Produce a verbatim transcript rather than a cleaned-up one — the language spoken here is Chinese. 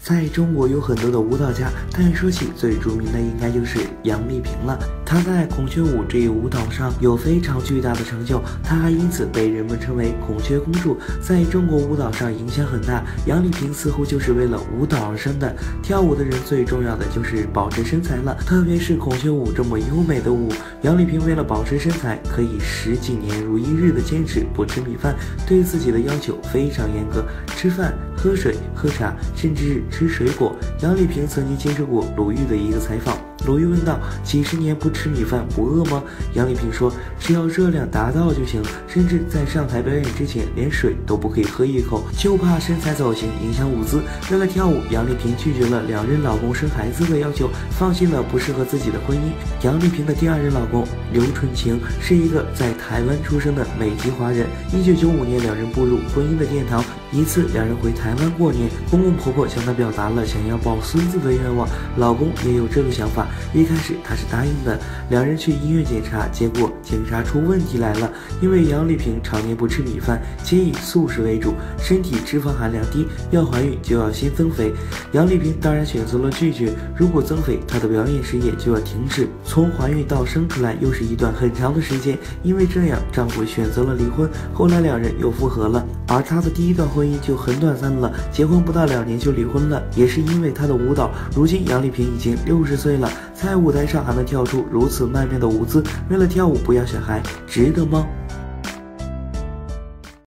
在中国有很多的舞蹈家，但说起最著名的应该就是杨丽萍了。她在孔雀舞这一舞蹈上有非常巨大的成就，她还因此被人们称为孔雀公主，在中国舞蹈上影响很大。杨丽萍似乎就是为了舞蹈而生的。跳舞的人最重要的就是保持身材了，特别是孔雀舞这么优美的舞，杨丽萍为了保持身材，可以十几年如一日的坚持不吃米饭，对自己的要求非常严格，吃饭、喝水、喝茶，甚至是吃水果。杨丽萍曾经接受过鲁豫的一个采访，鲁豫问道：“几十年不吃米饭不饿吗？”杨丽萍说：“只要热量达到就行，甚至在上台表演之前连水都不可以喝一口，就怕身材走形影响舞姿。”为了跳舞，杨丽萍拒绝了两任老公生孩子的要求，放弃了不适合自己的婚姻。杨丽萍的第二任老公刘春晴是一个在台湾出生的美籍华人。一九九五年，两人步入婚姻的殿堂。一次，两人回台湾过年，公公婆婆向她表达了想要抱孙子的愿望，老公也有这个想法。一开始她是答应的，两人去医院检查，结果检查出问题来了。因为杨丽萍常年不吃米饭，且以素食为主，身体脂肪含量低，要怀孕就要先增肥。杨丽萍当然选择了拒绝，如果增肥，她的表演事业就要停止。从怀孕到生出来又是一段很长的时间，因为这样，丈夫选择了离婚。后来两人又复合了，而她的第一段婚姻就很短暂了，结婚不到两年就离婚了，也是因为她的舞蹈。如今杨丽萍已经六十岁了，在舞台上还能跳出如此曼妙的舞姿，为了跳舞不要小孩，值得吗？